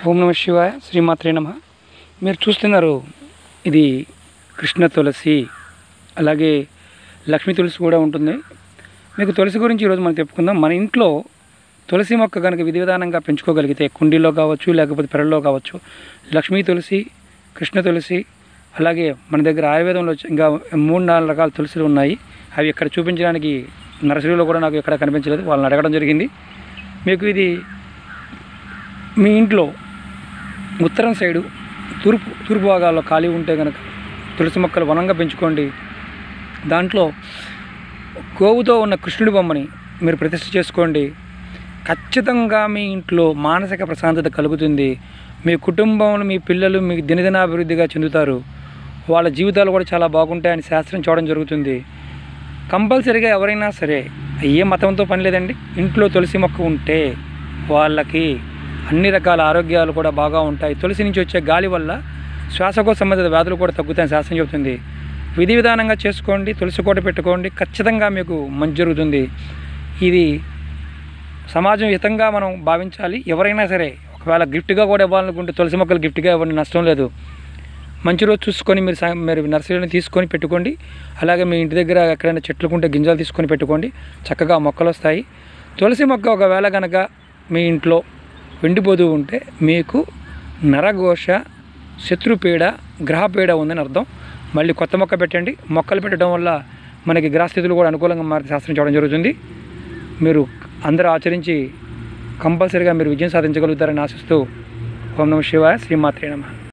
ఓం నమ శివాయ, శ్రీమాత్రే నమ. మీరు చూస్తున్నారు, ఇది కృష్ణ తులసి, అలాగే లక్ష్మీ తులసి కూడా ఉంటుంది. మీకు తులసి గురించి ఈరోజు మనం చెప్పుకుందాం. మన ఇంట్లో తులసి మొక్క కనుక విధి విధానంగా పెంచుకోగలిగితే, కుండీలో కావచ్చు లేకపోతే పెరల్లో కావచ్చు, లక్ష్మీ తులసి, కృష్ణ తులసి, అలాగే మన దగ్గర ఆయుర్వేదంలో ఇంకా 3-4 రకాల తులసిలు ఉన్నాయి. అవి ఇక్కడ చూపించడానికి నర్సరీలో కూడా నాకు ఎక్కడ కనిపించలేదు, వాళ్ళని అడగడం జరిగింది. మీకు ఇది మీ ఇంట్లో ఉత్తరం సైడు తూర్పు భాగాల్లో ఖాళీ ఉంటే కనుక తులసి మొక్కలు వనంగా పెంచుకోండి. దాంట్లో గోవుతో ఉన్న కృష్ణుడి బొమ్మని మీరు ప్రతిష్ఠ చేసుకోండి. ఖచ్చితంగా మీ ఇంట్లో మానసిక ప్రశాంతత కలుగుతుంది. మీ కుటుంబంలో మీ పిల్లలు మీ దినదినాభివృద్ధిగా చెందుతారు. వాళ్ళ జీవితాలు కూడా చాలా బాగుంటాయని శాస్త్రం చూడడం జరుగుతుంది. కంపల్సరీగా ఎవరైనా సరే, ఏ మతంతో పని లేదండి, ఇంట్లో తులసి మొక్క ఉంటే వాళ్ళకి అన్ని రకాల ఆరోగ్యాలు కూడా బాగా ఉంటాయి. తులసి నుంచి వచ్చే గాలి వల్ల శ్వాసకోశ సంబంధిత వ్యాధులు కూడా తగ్గుతాయని శాస్త్రం చెబుతుంది. విధి విధానంగా చేసుకోండి, తులసి కోట పెట్టుకోండి, ఖచ్చితంగా మీకు మంచి జరుగుతుంది. ఇది సమాజం హితంగా మనం భావించాలి. ఎవరైనా సరే ఒకవేళ గిఫ్ట్గా కూడా ఇవ్వాలనుకుంటే తులసి మొక్కలు గిఫ్ట్గా ఇవ్వండి, నష్టం లేదు. మంచి రోజు చూసుకొని మీరు నర్సరీని తీసుకొని పెట్టుకోండి. అలాగే మీ ఇంటి దగ్గర ఎక్కడైనా చెట్లుకుంటే గింజలు తీసుకొని పెట్టుకోండి, చక్కగా మొక్కలు వస్తాయి. తులసి మొక్క ఒకవేళ కనుక మీ ఇంట్లో వెండిపోతూ ఉంటే మీకు నరఘోష, శత్రుపీడ, గ్రహపీడ ఉందని అర్థం. మళ్ళీ కొత్త మొక్క పెట్టండి. మొక్కలు పెట్టడం వల్ల మనకి గ్రహస్థితులు కూడా అనుకూలంగా మారి శాస్త్రం చేయడం జరుగుతుంది. మీరు అందరూ ఆచరించి కంపల్సరీగా మీరు విజయం సాధించగలుగుతారని ఆశిస్తూ ఓం నమ శివాయ, శ్రీమాత్రే నమః.